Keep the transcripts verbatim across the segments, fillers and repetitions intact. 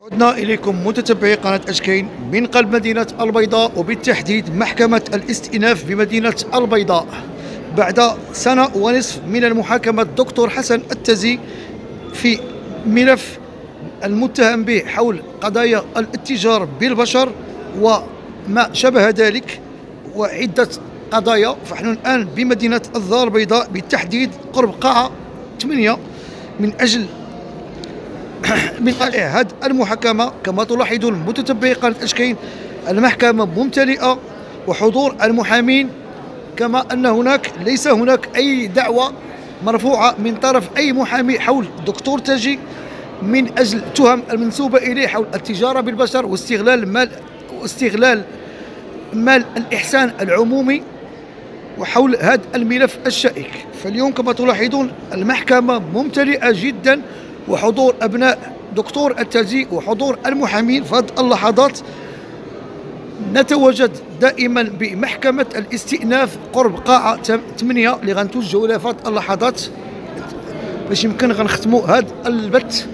عدنا إليكم متتبعي قناة أشكين من قلب مدينة البيضاء، وبالتحديد محكمة الاستئناف بمدينة البيضاء. بعد سنة ونصف من المحاكمة الدكتور حسن التزي في ملف المتهم به حول قضايا الاتجار بالبشر وما شابه ذلك وعدة قضايا. فنحن الآن بمدينة الدار البيضاء بالتحديد قرب قاعة ثمانية من أجل من هذه المحاكمة. كما تلاحظون متتبعي قناة أشكين، المحكمة ممتلئة وحضور المحامين، كما أن هناك ليس هناك أي دعوة مرفوعة من طرف أي محامي حول الدكتور تاجي من أجل التهم المنسوبة إليه حول التجارة بالبشر واستغلال مال واستغلال مال الإحسان العمومي وحول هذا الملف الشائك. فاليوم كما تلاحظون المحكمة ممتلئة جدا، وحضور أبناء دكتور التاجي وحضور المحامين. في هذه اللحظات نتواجد دائما بمحكمة الاستئناف قرب قاعة ثمانية اللي غنتوجهوا لها في هذه اللحظات باش يمكن غنختموا هذا البث.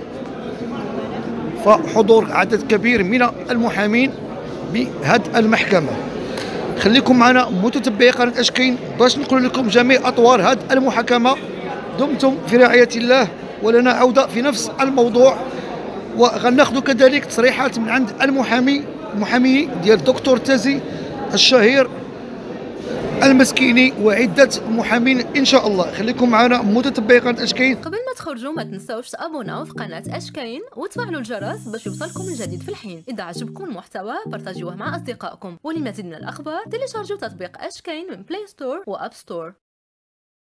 فحضور عدد كبير من المحامين بهذه المحكمة. خليكم معنا متتبعي قناة أشكين باش نقول لكم جميع أطوار هذه المحاكمة. دمتم في رعاية الله، ولنا عودة في نفس الموضوع، وغناخذ كذلك تصريحات من عند المحامي المحامي ديال الدكتور تازي الشهير المسكيني وعدة محامين إن شاء الله. خليكم معنا متتبعي قناة أشكين. قبل ما تخرجوا ما تنسوش تابوناو في قناة أشكين وتفعلوا الجرس باش يوصلكم الجديد في الحين. إذا عجبكم المحتوى بارطاجيوه مع أصدقائكم، ولمزيد من الأخبار تيليشارجوا تطبيق أشكين من بلاي ستور وأب ستور.